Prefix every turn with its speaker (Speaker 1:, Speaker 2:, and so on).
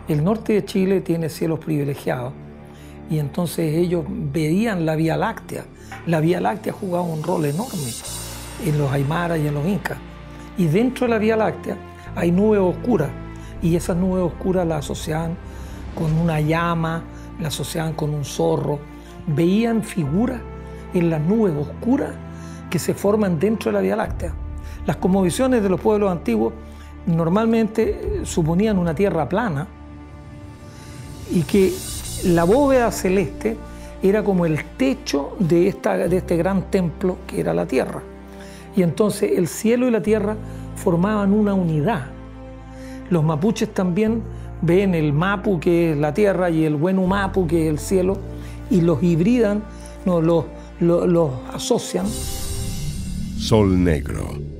Speaker 1: El norte de Chile tiene cielos privilegiados y entonces ellos veían la Vía Láctea. La Vía Láctea jugaba un rol enorme en los aymaras y en los incas. Y dentro de la Vía Láctea hay nubes oscuras y esas nubes oscuras las asociaban con una llama, las asociaban con un zorro. Veían figuras en las nubes oscuras que se forman dentro de la Vía Láctea. Las cosmovisiones de los pueblos antiguos normalmente suponían una tierra plana y que la bóveda celeste era como el techo de este gran templo que era la tierra. Y entonces el cielo y la tierra formaban una unidad. Los mapuches también ven el mapu, que es la tierra, y el wenu mapu, que es el cielo, y los hibridan, los asocian.
Speaker 2: Sol Negro.